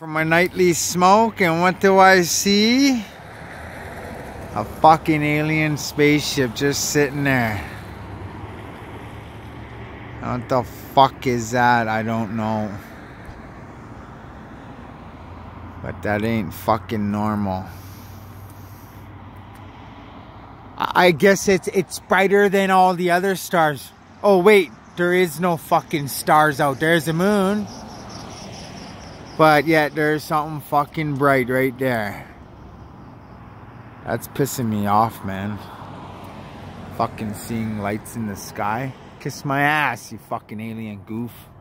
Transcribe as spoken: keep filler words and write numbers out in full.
From my nightly smoke, and what do I see? A fucking alien spaceship just sitting there. What the fuck is that? I don't know. But that ain't fucking normal. I guess it's it's brighter than all the other stars. Oh wait, there is no fucking stars out there. There's a moon. But yet there's something fucking bright right there. That's pissing me off, man. Fucking seeing lights in the sky. Kiss my ass, you fucking alien goof.